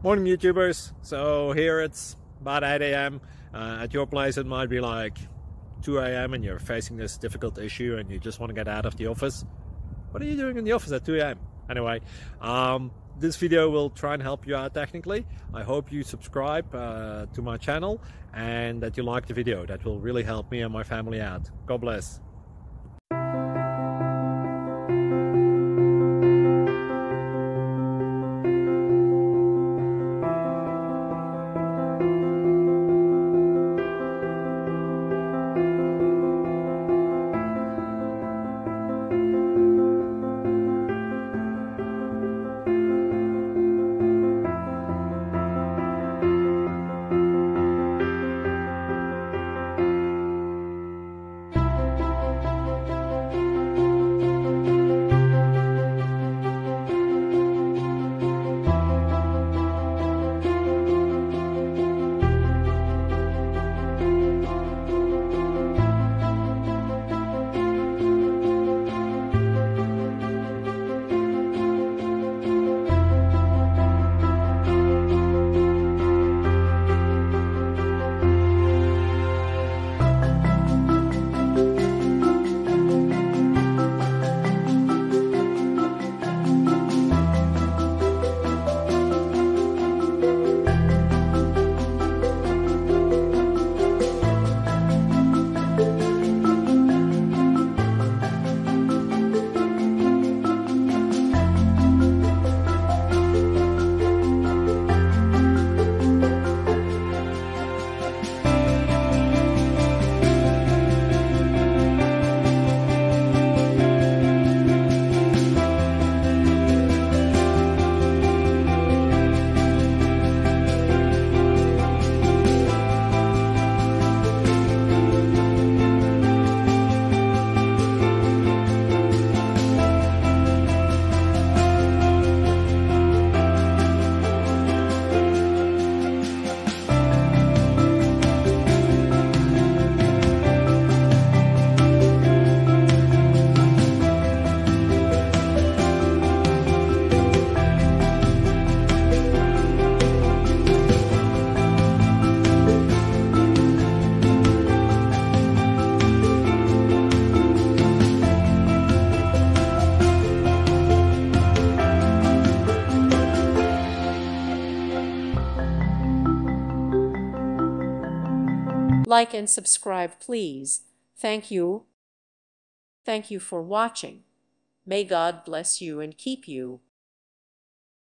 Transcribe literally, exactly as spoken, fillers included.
Morning YouTubers. So here it's about eight A M Uh, at your place it might be like two A M and you're facing this difficult issue and you just want to get out of the office. What are you doing in the office at two A M? Anyway, um, this video will try and help you out technically. I hope you subscribe uh, to my channel and that you like the video. That will really help me and my family out. God bless. Like and subscribe, please. Thank you. Thank you for watching. May God bless you and keep you.